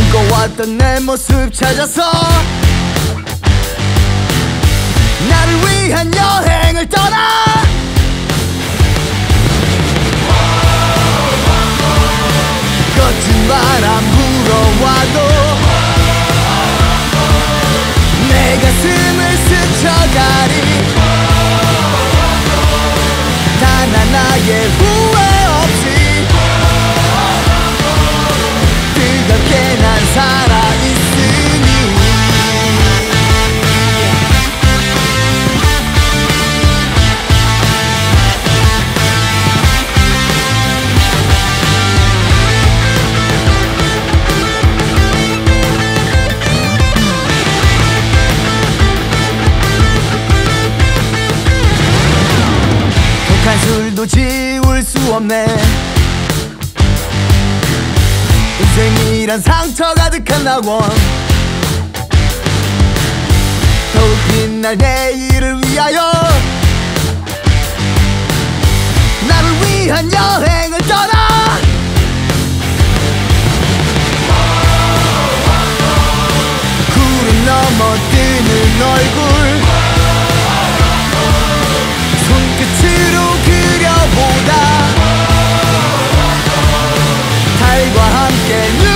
꿈꿔왔던 내 모습 찾아서 나를 위한 여행을 떠나. 거친 바람 불어와도 내 가슴을 스쳐가리. 단 하나의 후회 없이 뜨겁게 난 살아있으니. 독한 술도 지울 수 없네. 인생이란 상처 가득한 낙원. 더욱 빛날 내일을 위하여 나를 위한 여행을 떠나. 구름 넘어 뜨는 얼굴 손끝으로 그려보다 달과 함께